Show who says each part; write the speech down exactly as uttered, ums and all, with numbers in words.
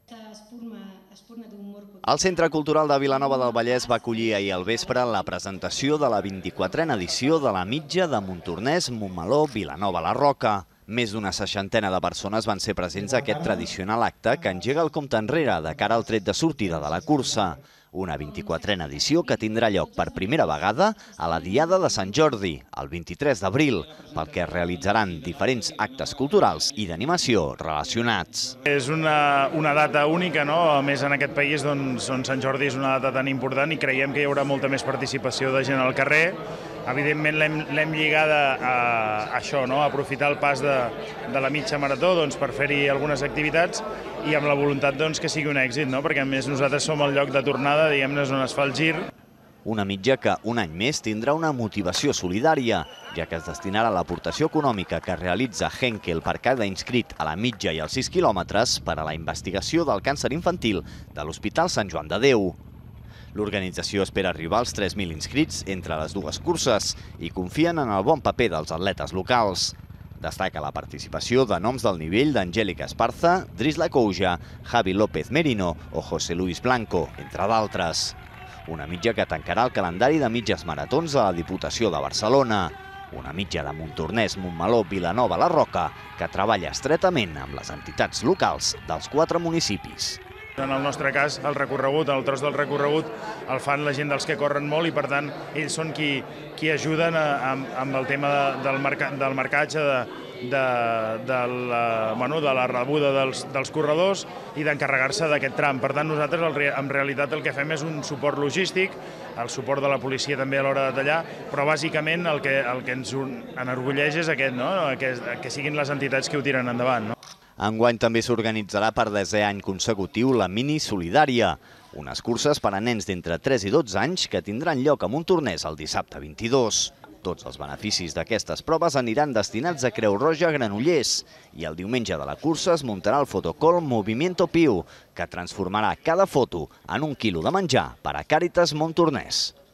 Speaker 1: El Centre Cultural de Vilanova del Vallès va acollir ahir al vespre la presentació de la vint-i-quatrena edició de la Mitja de Montornès, Montmeló, Vilanova la Roca. Més d'una seixantena de persones van ser presents a aquest tradicional acte que engega el compte enrere de cara al tret de sortida de la cursa. Una vint-i-quatrena edició que tindrà lloc per primera vegada a la Diada de Sant Jordi, el vint-i-tres d'abril, pel que es realitzaran diferents actes culturals i d'animació relacionats.
Speaker 2: És una, una data única, no? A més, en aquest país doncs, on Sant Jordi és una data tan important i creiem que hi haurà molta més participació de gent al carrer. Evidentment l'hem lligada a, a això, no? A aprofitar el pas de, de la mitja marató doncs, per fer-hi algunes activitats i amb la voluntat doncs, que sigui un èxit, no? Perquè a més nosaltres som el lloc de tornada, diguem-ne, on es fa el gir.
Speaker 1: Una mitja que un any més tindrà una motivació solidària, ja que es destinarà a l'aportació econòmica que realitza Henkel per cada inscrit a la mitja i als sis quilòmetres per a la investigació del càncer infantil de l'Hospital Sant Joan de Déu. L'organització espera arribar als tres mil inscrits entre les dues curses i confien en el bon paper dels atletes locals. Destaca la participació de noms del nivell d'Angélica Esparza, Drisla Couja, Javi López Merino o José Luis Blanco, entre d'altres. Una mitja que tancarà el calendari de mitges maratons de la Diputació de Barcelona. Una mitja de Montornès, Montmeló, Vilanova la Roca, que treballa estretament amb les entitats locals dels quatre municipis.
Speaker 2: En el nostre cas, el recorregut, el tros del recorregut, el fan la gent dels que corren molt i, per tant, ells són qui, qui ajuden a, amb, amb el tema del, marca, del marcatge, de, de, de, la, bueno, de la rebuda dels, dels corredors i d'encarregar-se d'aquest tram. Per tant, nosaltres, en realitat, el que fem és un suport logístic, el suport de la policia també a l'hora de tallar, però bàsicament el que, el que ens enorgulleix és aquest, no? que, que siguin les entitats que ho tiren endavant. No?
Speaker 1: Enguany també s'organitzarà per desè any consecutiu la Mini Solidària, unes curses per a nens d'entre tres i dotze anys que tindran lloc a Montornès el dissabte vint-i-dos. Tots els beneficis d'aquestes proves aniran destinats a Creu Roja Granollers i el diumenge de la cursa es muntarà el fotocall Movimiento Piu, que transformarà cada foto en un quilo de menjar per a Càritas Montornès.